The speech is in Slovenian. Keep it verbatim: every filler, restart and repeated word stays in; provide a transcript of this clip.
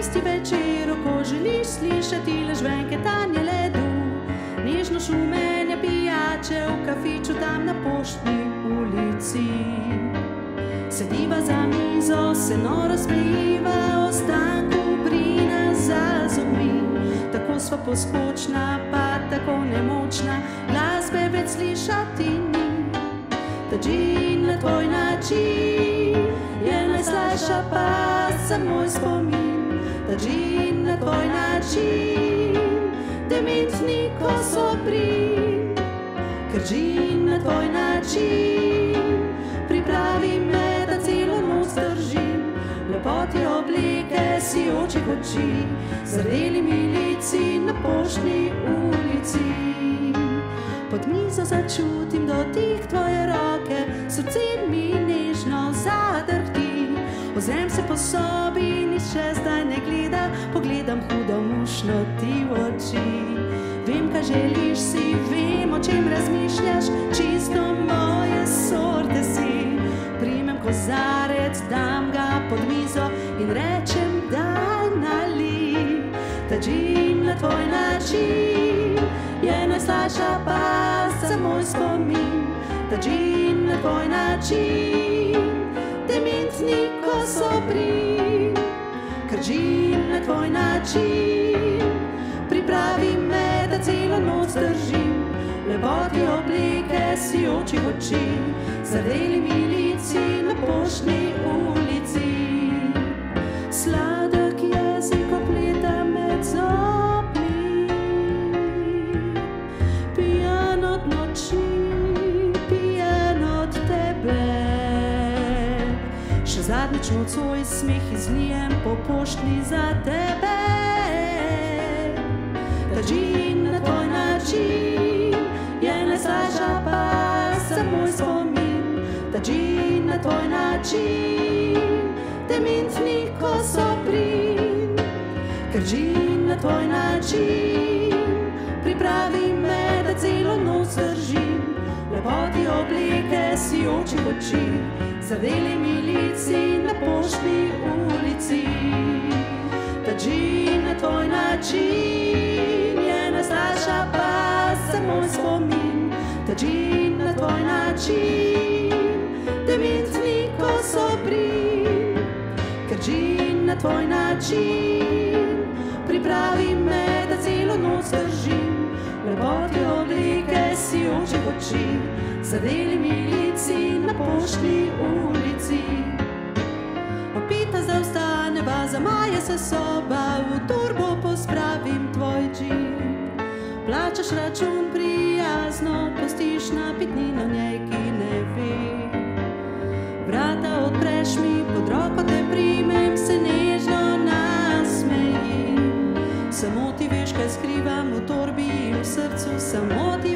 tisti večer, ko želiš slišati le žvenketanje ledu, nežno šumenje pijače v kafiču tam na Poštni ulici. Sediva za mizo, se noro smejiva, ostanku brina za zobmi. Tako sva poskočna, pa tako nemočna, glasbe več slišati ni. Ta džin na tvoj način je najslajša, pa sem moj spomin. Ta džin na tvoj način, dementni kosoprin. Ker džin na tvoj način pripravi me, da celo noč držim. Lepoti oblike si očih oči, zardelimi lici na Poštni ulici. Pod mizo začutim dotik tvoje roke, srce mi nežno zadrhti. Ozrem se po sobi, nihče zdaj ne gleda, pogledam hudomušno ti v oči. Vem, kaj želiš si, vem, o čem razmišljaš, čisto moje sorte si. Primem kozarec, dam ga pod mizo in rečem, daj nalij. Ta džin na tvoj način je najslajša, pa sem moj spomin. Ta džin na tvoj način, dementni kosoprin. Ker džin na tvoj način pripravi me, da celo noč držim. Lepoti oblike si očih oči, zardelimi lici na Poštni ulici. Sladek jezik opleta med zobmi, pijan od noči, pijan od tebe. Še zadnjič nocoj smeh izlijem po poštni za tebe. Ta džin na tvoj način je najslajša, pa sem moj spomin. Ta džin na tvoj način, dementni kosoprin. Ker džin na tvoj način pripravi me, da celo noč držim. Lepoti oblike si očih oči, zardelimi lici na Poštni ulici. Ta džin na tvoj način je najslajša, pa sem moj spomin. Ta džin na tvoj način, dementni kosoprin. Ker džin na tvoj način pripravi me, da celo noč držim. Lepoti oblike si očih oči, zardelimi lici na Poštni ulici. Opita zdaj vstaneva, zamaje se soba, v torbo pospravim tvoj džin. Plačaš račun prijazno, pustiš napitnino njej, ki ne ve. Vrata odpreš mi, pod roko te primem, se nežno nasmejim. Samo ti veš, kaj skrivam v torbi in v srcu, samo ti